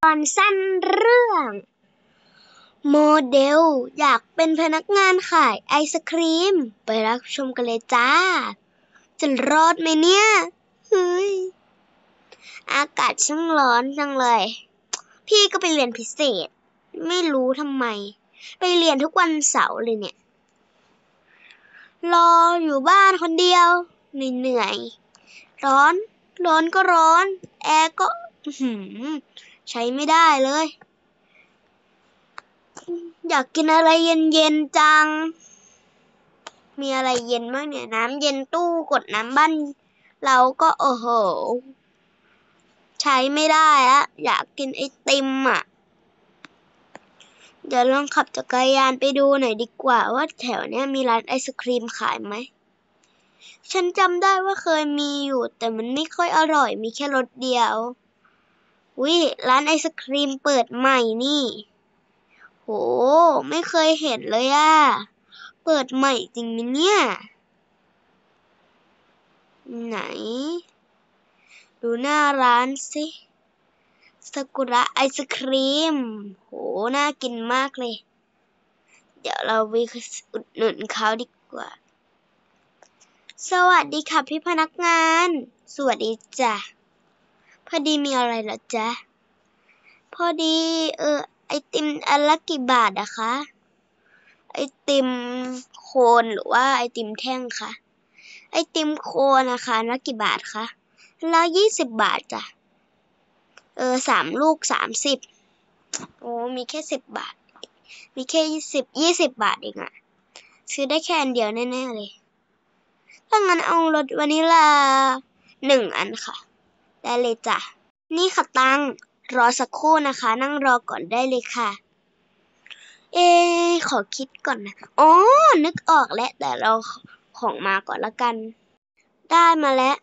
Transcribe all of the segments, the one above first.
ตอนสั้นเรื่องโมเดลอยากเป็นพนักงานขายไอศครีมไปรับชมกันเลยจ้าจะรอดไหมเนี่ยเฮ้ยอากาศช่างร้อนจังเลยพี่ก็ไปเรียนพิเศษไม่รู้ทำไมไปเรียนทุกวันเสาร์เลยเนี่ยรออยู่บ้านคนเดียวเหนื่อยร้อนก็ร้อนแอร์ก็ใช้ไม่ได้เลยอยากกินอะไรเย็นๆจังมีอะไรเย็นบ้างเนี่ยน้ำเย็นตู้กดน้ำบ้านเราก็โอ้โหใช้ไม่ได้อะอยากกินไอติมอ่ะเดี๋ยวลองขับจักรยานไปดูหน่อยดีกว่าว่าแถวเนี้ยมีร้านไอศครีมขายไหมฉันจำได้ว่าเคยมีอยู่แต่มันไม่ค่อยอร่อยมีแค่รสเดียวร้านไอศครีมเปิดใหม่นี่โหไม่เคยเห็นเลยอ่ะเปิดใหม่จริงมั้ยเนี่ยไหนดูหน้าร้านสิซากุระไอศครีมโหน่ากินมากเลยเดี๋ยวเราไปอุดหนุนเขาดีกว่าสวัสดีค่ะพี่พนักงานสวัสดีจ้ะพอดีมีอะไรเหรอจ๊ะพอดีไอติมอันละกี่บาทอะคะไอติมโคนหรือว่าไอติมแท่งคะไอติมโคนนะคะอันละกี่บาทคะละ20 บาทจ้ะ3 ลูก30โอ้มีแค่10 บาทมีแค่20 บาทเองอะซื้อได้แค่อันเดียวแน่ๆเลยถ้างั้นเอารสวานิลา1 อันค่ะได้เลยจ้ะนี่ค่ะตังรอสักครู่นะคะนั่งรอก่อนได้เลยค่ะขอคิดก่อนนะอ๋อนึกออกแล้วแต่เราของมาก่อนละกันได้มาแล้ว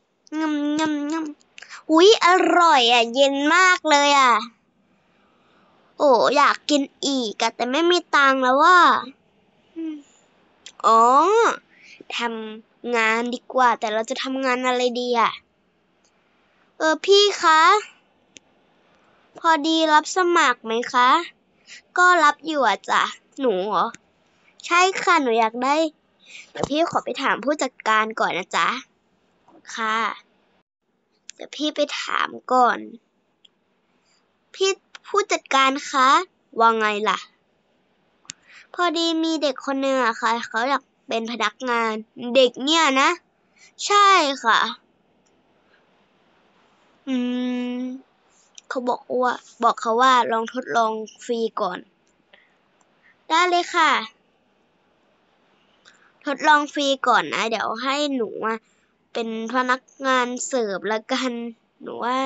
งำอร่อยอ่ะเย็นมากเลยอ่ะโอ้อยากกินอีกอะแต่ไม่มีตังค์แล้วว่าอ๋อทำงานดีกว่าแต่เราจะทำงานอะไรดีอ่ะพี่คะพอดีรับสมัครไหมคะก็รับอยู่อ่ะจ้ะหนูเหรอใช่ค่ะหนูอยากได้เดี๋ยวพี่ขอไปถามผู้จัดการก่อนนะจ๊ะค่ะเดี๋ยวพี่ไปถามก่อนพี่ผู้จัดการคะว่าไงล่ะพอดีมีเด็กคนหนึ่งอะค่ะเขาอยากเป็นพนักงานเด็กเนี่ยนะใช่ค่ะอืมบอกเขาว่าลองทดลองฟรีก่อนได้เลยค่ะทดลองฟรีก่อนนะเดี๋ยวให้หนูเป็นพนักงานเสิร์ฟละกันหนูว่า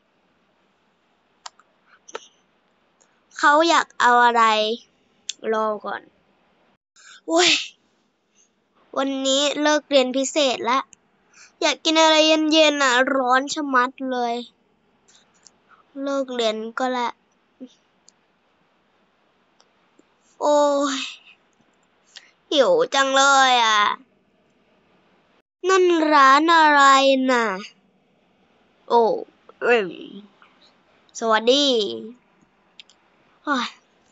เขาอยากเอาอะไรรอก่อนโว้ยวันนี้เลิกเรียนพิเศษแล้วอยากกินอะไรเย็นๆอ่ะร้อนชะมัดเลยเลิกเรียนก็ละโอ้ยหิวจังเลยอ่ะนั่นร้านอะไรน่ะโอ้สวัสดีโอ้ย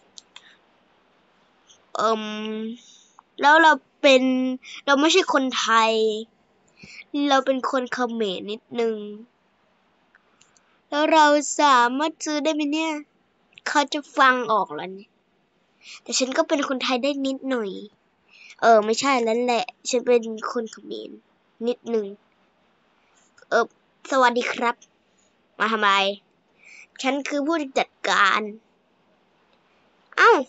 เอิ่มแล้วเราไม่ใช่คนไทยเราเป็นคนเขมรนิดนึงแล้วเราสามารถซื้อได้ไหมเนี่ยเขาจะฟังออกเหรอเนี่ยแต่ฉันก็เป็นคนไทยได้นิดหน่อยไม่ใช่แล้วแหละฉันเป็นคนเขมรนิดนึงเออสวัสดีครับมาทำไมฉันคือผู้จัดการอ้าว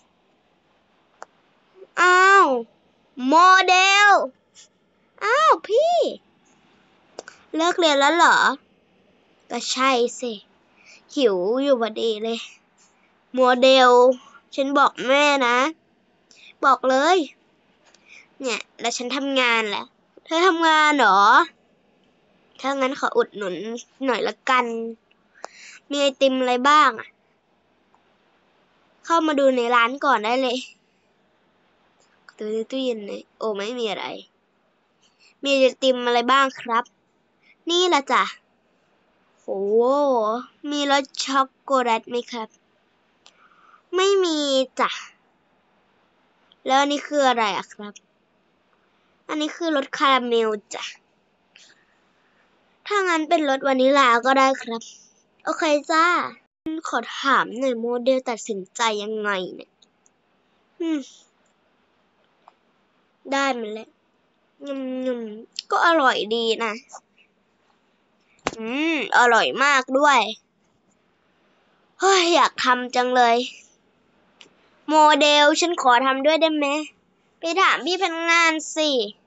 อ้าวโมเดลอ้าวพี่เลิกเรียนแล้วเหรอก็ใช่สิหิวอยู่พอดีเลยโมเดลฉันบอกแม่นะบอกเลยเนี่ยแล้วฉันทำงานแหละเธอทำงานเหรอถ้างั้นขออุดหนุนหน่อยละกันมีไอติมอะไรบ้างอะเข้ามาดูในร้านก่อนได้เลยดูในตู้เย็นเลยโอ้ไม่มีอะไรมีไอติมอะไรบ้างครับนี่ละจ้ะโอ้มีรสช็อกโกแลตไหมครับไม่มีจ้ะแล้วอันนี้คืออะไรอะครับอันนี้คือรสคาราเมลจ้ะถ้างั้นเป็นรสวานิลลาก็ได้ครับโอเคจ้าขอถามหน่อยโมเดลตัดสินใจยังไงเนี่ยได้มาแล้วก็อร่อยดีนะอร่อยมากด้วยเฮ้ยอยากทำจังเลยโมเดลฉันขอทำด้วยได้ไหมไปถามพี่พนักงานสิ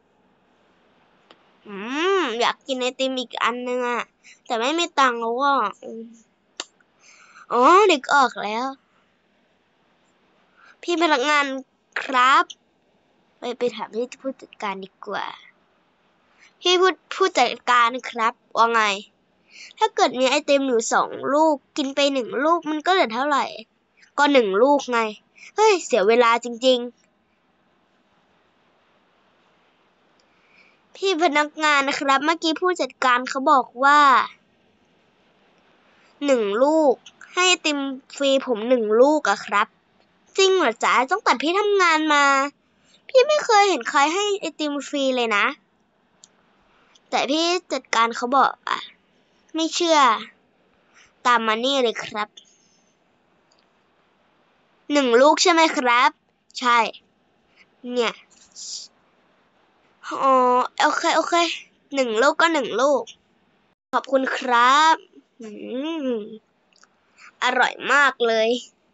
อยากกินไอติมอีกอันนึงอะแต่ไม่มีตังค์แล้วอ่ะอ๋อนึกออกแล้วพี่พนักงานครับไปถามพี่ผู้จัดการดีกว่าพี่ผู้จัดการครับว่าไงถ้าเกิดมีไอติมอยู่2 ลูกกินไป1 ลูกมันก็เหลือเท่าไหร่ก็1 ลูกไงเฮ้ยเสียเวลาจริงๆพี่พนักงานนะครับเมื่อกี้ผู้จัดการเขาบอกว่า1 ลูกให้ไอติมฟรีผม1 ลูกอะครับจริงเหรอจ๊ะตั้งแต่พี่ทำงานมาพี่ไม่เคยเห็นใครให้ไอติมฟรีเลยนะแต่พี่จัดการเขาบอกอะไม่เชื่อตามมานี่เลยครับ1 ลูกใช่ไหมครับใช่เนี่ยอ๋อโอเค1 ลูกก็1 ลูกขอบคุณครับอร่อยมากเลย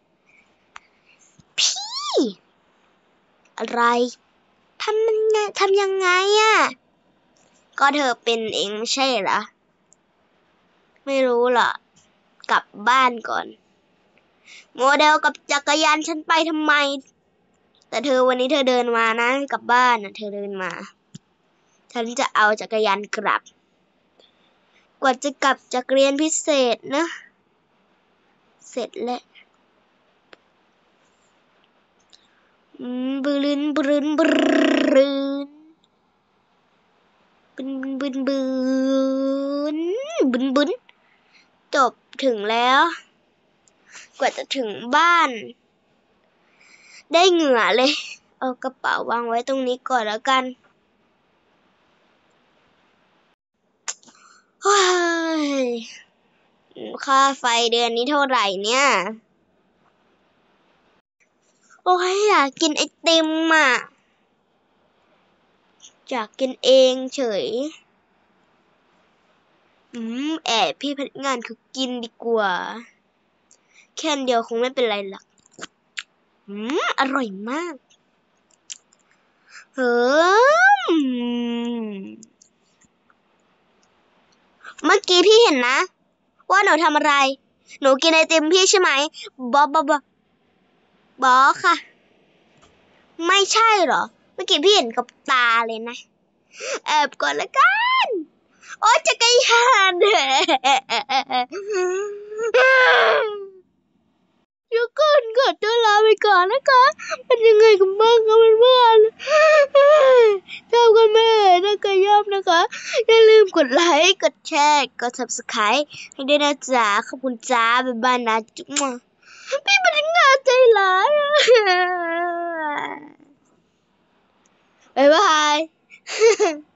พี่อะไรทำยังไงอะก็เธอเป็นเองไม่ใช่เหรอไม่รู้หรอกกลับบ้านก่อนโมเดลกับจักรยานฉันไปทำไมแต่วันนี้เธอเดินมานะกลับบ้านนะเธอเดินมาฉันจะเอาจักรยานกลับกว่าจะกลับจากเรียนพิเศษนะเสร็จแล้วบรืนบรืนบรืนบึนบึนบึนบึนบึนจบถึงแล้วกว่าจะถึงบ้านได้เหงื่อเลยเอากระเป๋าวางไว้ตรงนี้ก่อนแล้วกันค่าไฟเดือนนี้เท่าไหร่เนี่ยโอ้ยอยากกินไอติมอ่ะอยากกินเองเฉยแอบพี่พนักงานเขากินดีกว่าแค่เดียวคงไม่เป็นไรหรอกอร่อยมากเฮ้เมื่อกี้พี่เห็นนะว่าหนูทำอะไรหนูกินไอติมพี่ใช่ไหมบอค่ะไม่ใช่เหรอเมื่อกี้พี่เห็นกับตาเลยนะแอบก่อนละกันโอ้จักรยานเดี๋ยวก่อนขอตัวลาไปก่อนนะคะเป็นยังไงกันบ้างคะเพื่อนๆชอบกันไหมถ้าใครชอบนะคะอย่าลืมกดไลค์กดแชร์กด Subscribe ให้ด้วยนะจ๊ะขอบคุณจ้าบ๊ายบายนะจุ๊บพี่เป็นยังไงใจร้ายบ๊ายบาย